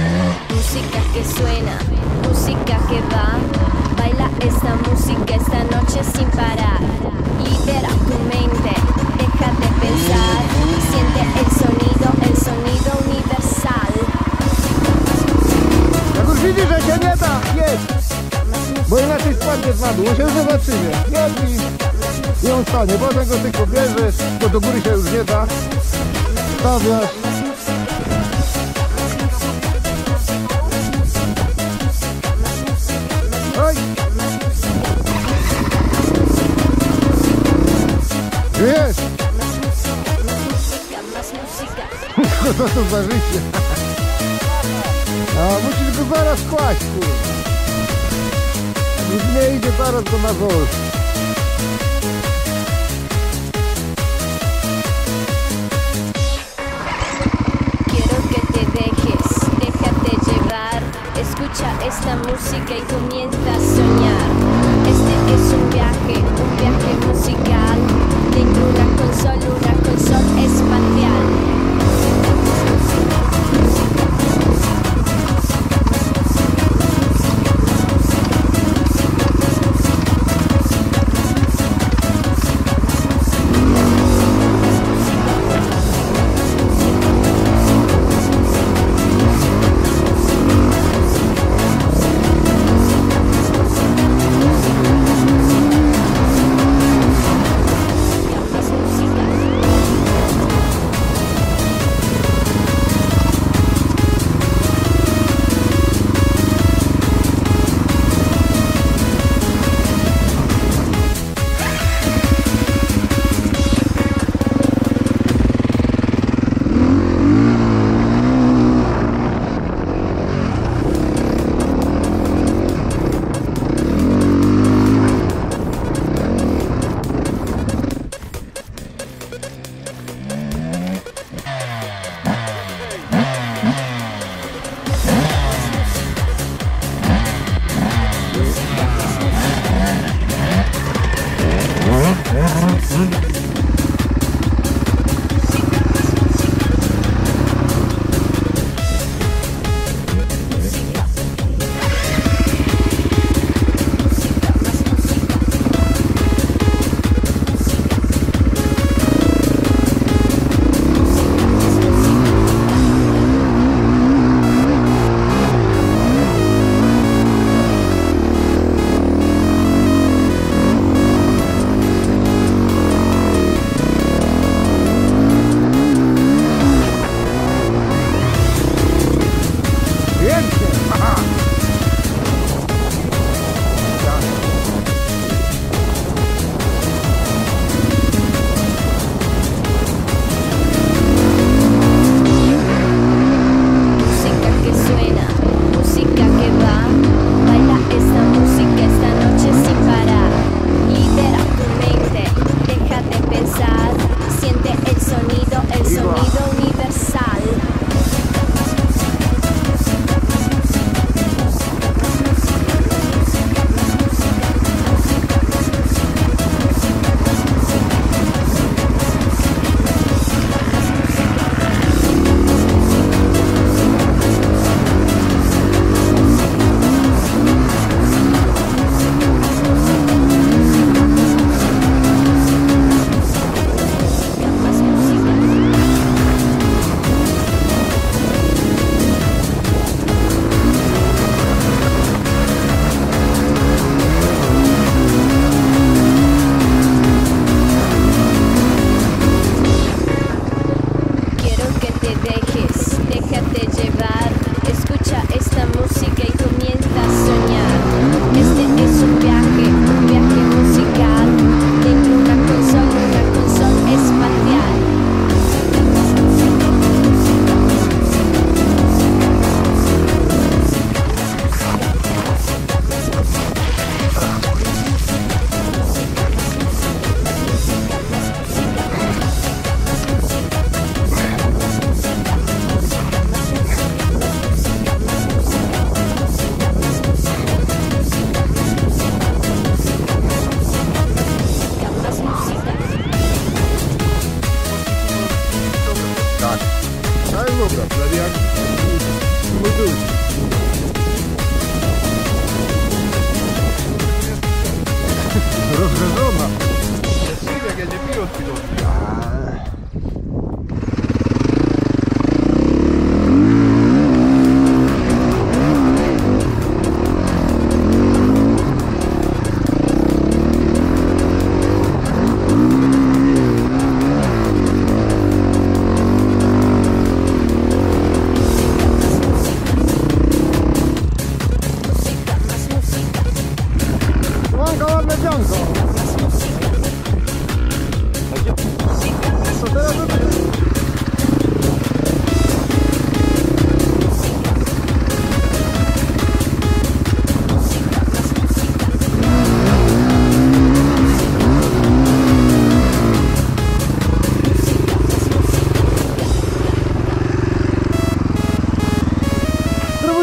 Música que suena, música que va. Baila esta música esta noche sin parar. Libera tu mente, deja de pensar. Siente el sonido universal. Jak już widzisz, że się nie da, jedź! Bo inaczej spadniesz na dół, się już zobaczymy. Jedź i on stanie, potem go tylko bierzesz, bo do góry się już nie da. Stawiasz. Oj! Jest! Co to za życie? A musisz go zaraz kłaść, kurwa. Już nie idzie, zaraz go na wóz. Quiero que te dejes, déjate llevar. Escucha esta música y comienza a soñar. Este es un viaje musical. Tengo una consola espacial.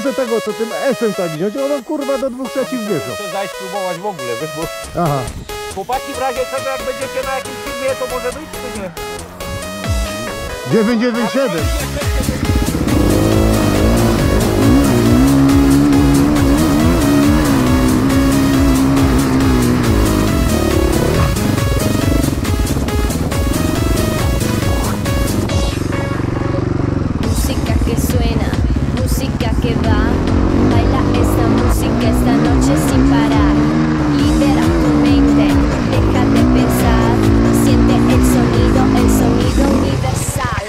muszę tego, co tym esem tak wziąć, ono kurwa do 2/3 wierzą. To zaś spróbować w ogóle, wiesz, bo Aha. chłopaki w razie czego jak będziecie na jakimś filmie, to może być, czy nie? 997. Música que suena, música que va. Baila esta música esta noche sin parar. Libera tu mente, deja de pensar. Siente el sonido universal.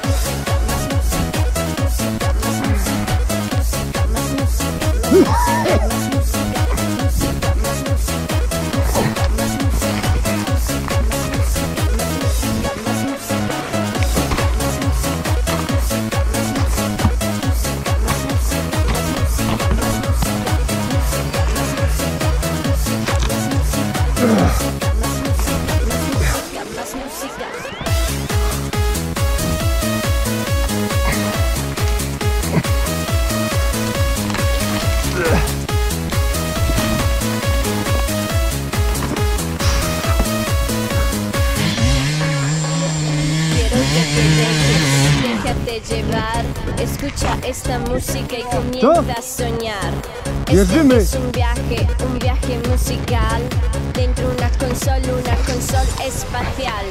Más música. Quiero que te dejes, déjate llevar. Escucha esta música y comienza a soñar. Jedziemy. Es un viaje musical. Dentro una consola espacial.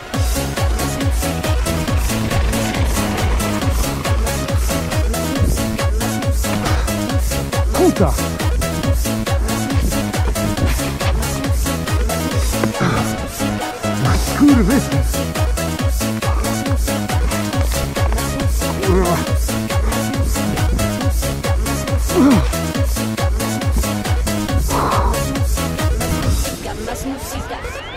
Puta! Kurwy! Más música.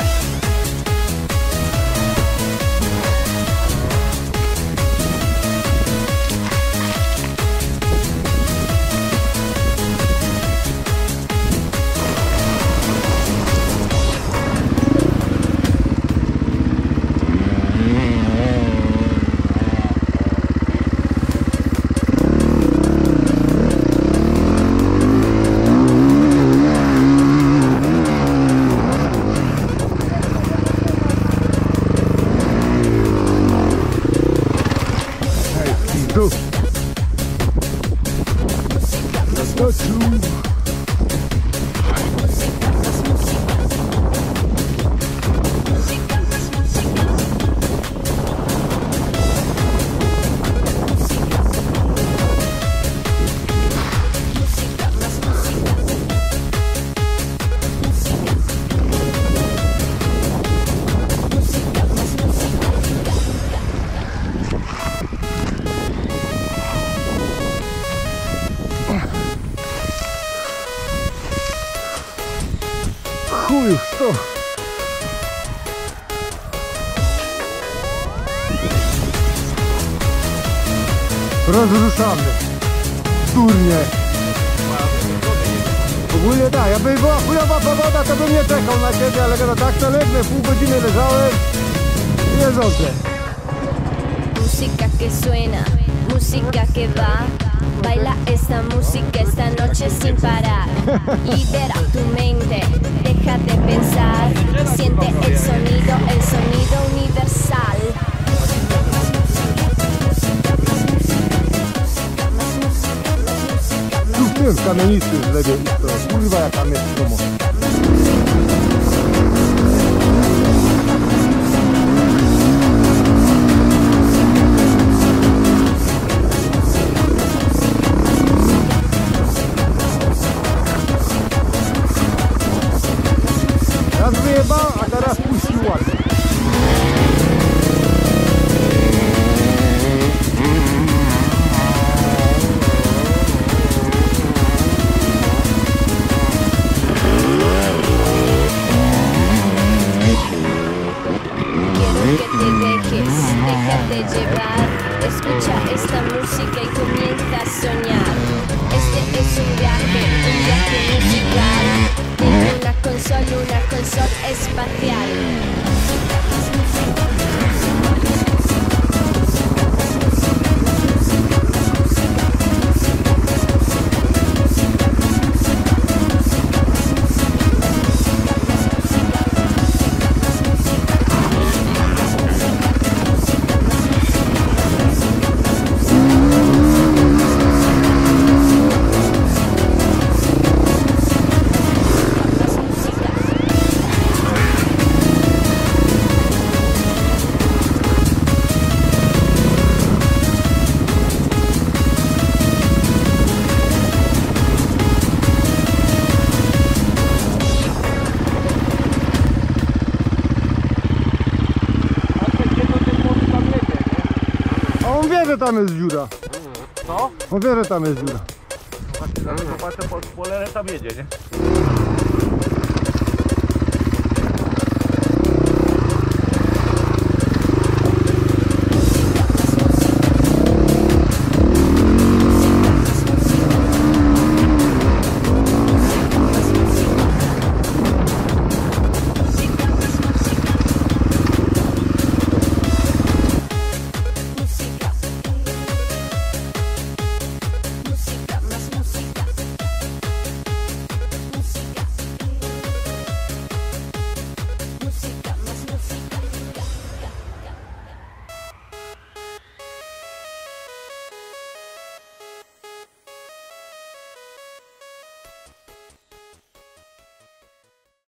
Tu! To tu! Chuju, co? Rozruszamy. Durnie. Ogólnie tak, jakby była chujowa pogoda, to bym nie czekał na ciebie, ale no tak to legnę, pół godziny leżałem i jest dobrze. Música que suena, música que va. Baila esta música esta noche sin parar. Libera tu mente, deja de pensar. Siente el sonido universal. Tu w tym kamienistym z lewej strony, kurwa jak tam jest promo. Raz wyjebał, a teraz puścił ładnie. Quiero que te dejes, déjate llevar. Escucha esta música y comienza a soñar. Este es un viaje musical. Dentro una consola espacial. że tam jest dziura. Co? On wie, że tam jest dziura. Właśnie dlatego patrzę po spoilerze, tam jedzie, nie?